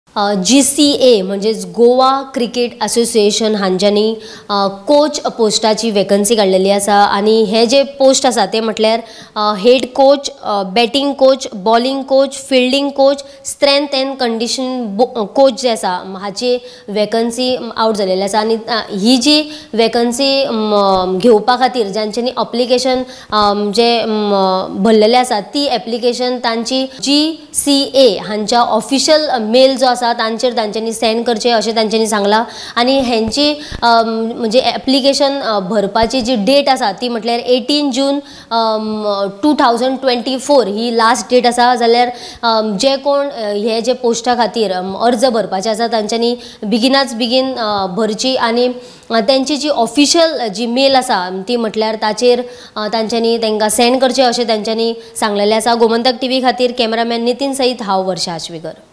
GCA म्हणजे Goa cricket association हांच्यांनी coach पोस्टाची वॅकन्सी काढलेली आसा आणि हे जे पोस्ट आसा ते म्हटल्यार head coach, batting coach, bowling coach, fielding coach, strength and condition coach जे आसा हाची वॅकन्सी आउट जालेली आसा आणि ही जी वॅकन्सी घेवपा खातीर ज्यांच्यांनी अप्लिकेशन जे भरलेले आसा ती एप्लिकेशन तांची GCA हांच्या ऑफिशियल मेल जो आसा तांच्यांनी सेंड करचे अशें तांच्यांनी सांगला आणि हेंची म्हणजे एप्लिकेशन भरपाची जी डेट आसा ती म्हटल्यार 18 जून 2024 ही लास्ट डेट आसा। जाल्यार जे कोण हे जे पोस्टा खातीर अर्ज भरपाचे आसा तांच्यांनी बेगिनाच बेगीन भरची आणि त्यांची जी ऑफिशियल जी मेल आसा ती म्हटल्यार ताचेर तांच्यांनी तांकां सेंड करचे अशें तांच्यांनी सांगलेलें आसा। गोमंतक TV खातीर कॅमेरामॅन नितीन सईत हांव वर्षा आचवेकर।